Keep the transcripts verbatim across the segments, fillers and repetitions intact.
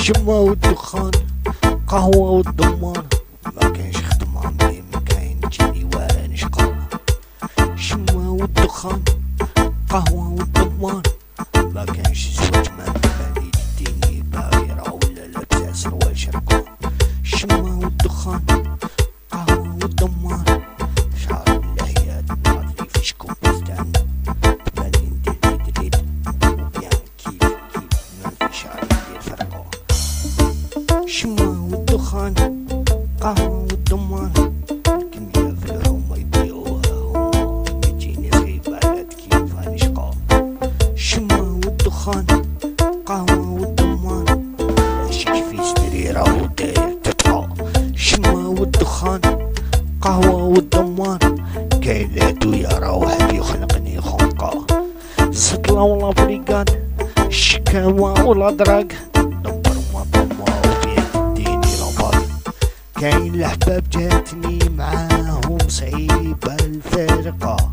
الشمة والدخان، قهوة والضمان، ما كانش خدمة ملي ما كاين تجيني ولا نشقى. الشمة والدخان، قهوة والضمان، ما كانش زواج ما بالي تديني باغيرة ولا لابسة سروال شرقان. الشمة والدخان، قهوة والضمان، شعر اللحيات ناضلي في شكون بستان، بالي ندير ديد وبيان كيف كيف ما في شعر ندير فرقة. الشمة والدخان، قهوة والضمان، الكمية في الحومة يبيعوها هما، يجيني خيب على كيف هنشقى. الشمة والدخان، قهوة والضمان، ماشيش في سريرة وداير تبقى. الشمة والدخان، قهوة والضمان، كاين لادو يرى واحد يخلقني خنقة. الزطلة ولا بريقان، الشكاوى ولا دراق، دبر ما ضما وبيان تديني لباق. كاين الحباب جاتني معاهم صعيبة الفارقة.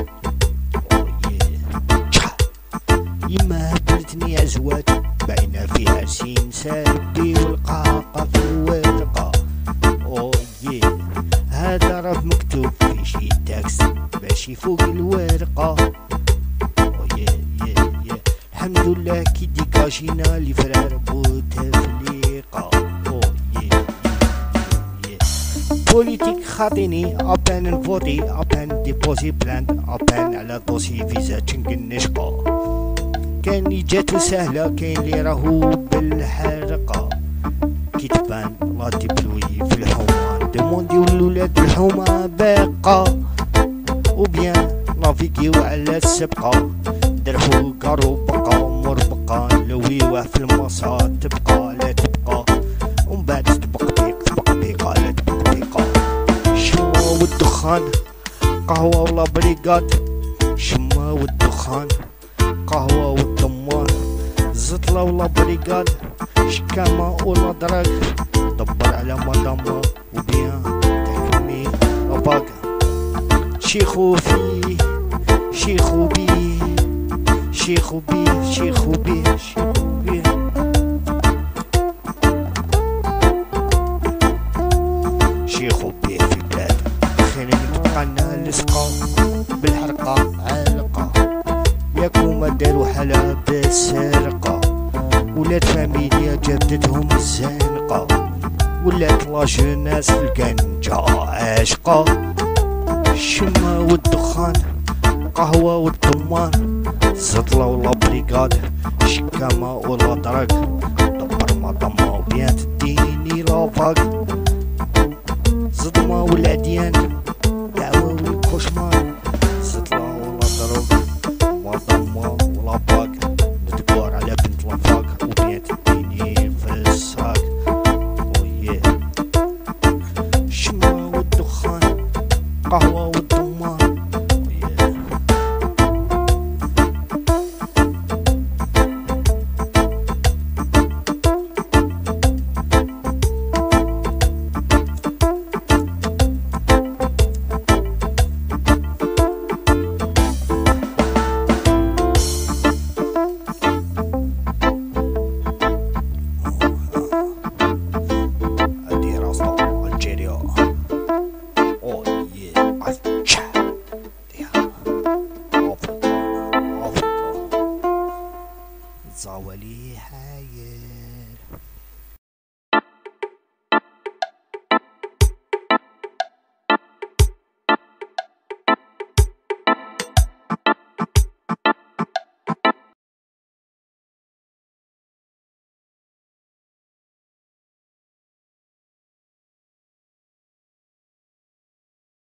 يما هبلتني ازواج باينة فيها سين سابي والقاقة في الورقة. اويه هذا راه مكتوب في شي تاكس ماشي فوق الورقة. اويه يه يه الحمد لله كي ديكاجينا لي فرار بوتفليقة. اويه يه بوليتيك خاطيني ابان نفوتي ابان ديبوزي بلاند ابان على دوسي فيزا تشنقن نشقى. كاين لي جاتو سهلة كاين لي راهو بالحرقة. كي تبان لا ديبلوي في الحومة ديمونديو لولاد الحومة باقة، وبيان نافيكيو على السبقة. درحو كارو بقى مربقة نلويوه في المصا تبقى لا تبقى، ومن بعد تبق بيق تبق بيقة لا تبق بيقة. الشمة والدخان، قهوة ولا بريقات. الشمة والدخان، قهوة والضمان، زطلة ولا بريقاد، شكامة ولا دراك، دبر على مدامة وبيان تحكمي رباق. شيخو فيه شيخو بيه شيخو بيه شيخو بيه شيخو بيه. شيخو بيه في بلاد خير نتبقانا لسقا بالحرقة عالقة. ياكو ما دارو حلا بالسرقة، ولات فاميليا جابدتهم الزنقة، ولات لا جوناس في الكنجة عاشقة. الشمة والدخان، قهوة والضمان، زطلة ولا بريقاد، شكامة ولا دراك، دبر ما ضما وبيان تديني لافاق. صدمة والعديان، دعوة والكوشمان، زطلة ولا دروك، ما ضما ولا باق.